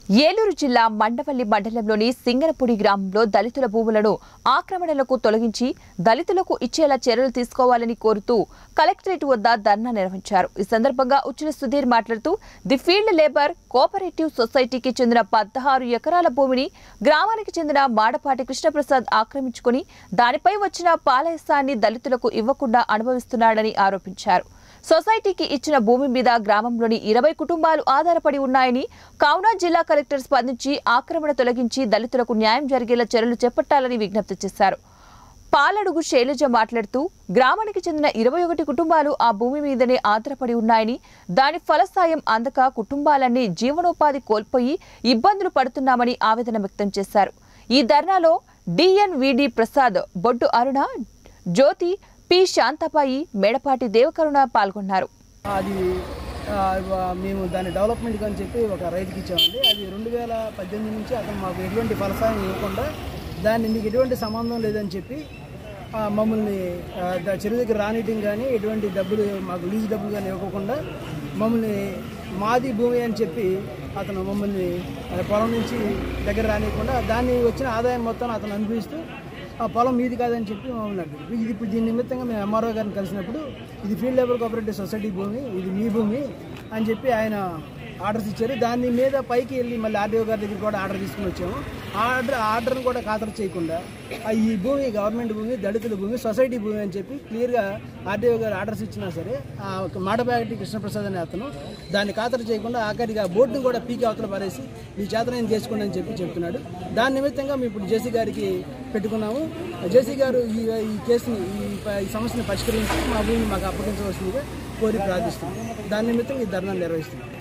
ఏలూరు జిల్లా మండవల్లి మండలంలోని సింగనపూడి గ్రామంలో దళితుల భూములను ఆక్రమణలకు తొలగించి దళితులకు ఇచ్చేలా చర్యలు తీసుకోవాలని కోరుతూ కలెక్టరేట్ వద్ద ధర్నా నిర్వహించారు. ఈ సందర్భంగా ఉచ్చిన సుధీర్ మాట్లాడుతూ ది ఫీల్డ్ లేబర్ కోఆపరేటివ్ సొసైటీకి చెందిన 16 ఎకరాల భూమిని గ్రామానికి చెందిన మాడపాటి కృష్ణప్రసాద్ ఆక్రమించుకుని దానిపై వచ్చిన పాలయసాన్ని దళితులకు ఇవ్వకుండా అనుభవిస్తున్నాడని ఆరోపించారు. సొసైటీకి ఇచ్చిన భూమి మీద గ్రామంలోని 20 కుటుంబాలు ఆధారపడి ఉన్నాయని, కావున జిల్లా కలెక్టర్ స్పందించి ఆక్రమణ తొలగించి దళితులకు న్యాయం జరిగేలా చర్యలు చేపట్టాలని విజ్ఞప్తి చేశారు. పాలడుగు శైలజ మాట్లాడుతూ గ్రామానికి చెందిన 21 కుటుంబాలు ఆ భూమి మీదనే ఆధారపడి ఉన్నాయని, దాని ఫలసాయం అందక కుటుంబాలన్నీ జీవనోపాధి కోల్పోయి ఇబ్బందులు పడుతున్నామని ఆవేదన వ్యక్తం చేశారు. ఈ ధర్నాలో డిఎన్విడి ప్రసాద్, బొడ్డు అరుణ, జ్యోతి, పి శాంతపాయి, మేడపాటి దేవకరుణ పాల్గొన్నారు. అది మేము దాని డెవలప్మెంట్ అని చెప్పి ఒక రైతుకి ఇచ్చామండి. అది 2018 నుంచి అతను మాకు ఎటువంటి ఫలసాయం ఇవ్వకుండా దాన్ని మీకు ఎటువంటి సంబంధం లేదని చెప్పి మమ్మల్ని చెరువు దగ్గర రానియటం కానీ ఎటువంటి డబ్బులు మాకు లీజు డబ్బులు కానీ ఇవ్వకుండా మమ్మల్ని మాది భూమి అని చెప్పి అతను మమ్మల్ని పొలం నుంచి దగ్గర రానియకుండా దాన్ని వచ్చిన ఆదాయం మొత్తం అతను అనుభవిస్తూ ఆ పొలం మీది కాదని చెప్పి మమ్మల్ని అడిగారు. ఇది ఇప్పుడు దీని నిమిత్తంగా మేము ఎంఆర్ఓ గారిని కలిసినప్పుడు ఇది ఫీల్డ్ లేబర్ కోఆపరేటివ్ సొసైటీ భూమి, ఇది మీ భూమి అని చెప్పి ఆయన ఆర్డర్స్ ఇచ్చారు. దాని మీద పైకి వెళ్ళి మళ్ళీ ఆర్డీఓ గారి దగ్గర కూడా ఆర్డర్ తీసుకుని వచ్చాము. ఆర్డర్ని కూడా ఖాతరు చేయకుండా ఈ భూమి గవర్నమెంట్ భూమి, దళితుల భూమి, సొసైటీ భూమి అని చెప్పి క్లియర్గా ఆర్డీఓ గారు ఆర్డర్స్ ఇచ్చినా సరే మాడపాటి కృష్ణప్రసాద్ అనే అతను దాన్ని ఖాతరు చేయకుండా ఆఖరికి ఆ బోర్డును కూడా పీకి అవతల పారేసి మీ చేతనైనా చేసుకోండి అని చెప్పి చెప్తున్నాడు. దాని నిమిత్తంగా మేము ఇప్పుడు జేసీ గారికి పెట్టుకున్నాము. జేసీ గారు ఈ కేసుని ఈ సమస్యను పరిష్కరించి మా భూమిని మాకు అప్పగించవలసిందిగా కోరి ప్రార్థిస్తున్నాం. దాని నిమిత్తం ఈ ధర్నా నిర్వహిస్తున్నాం.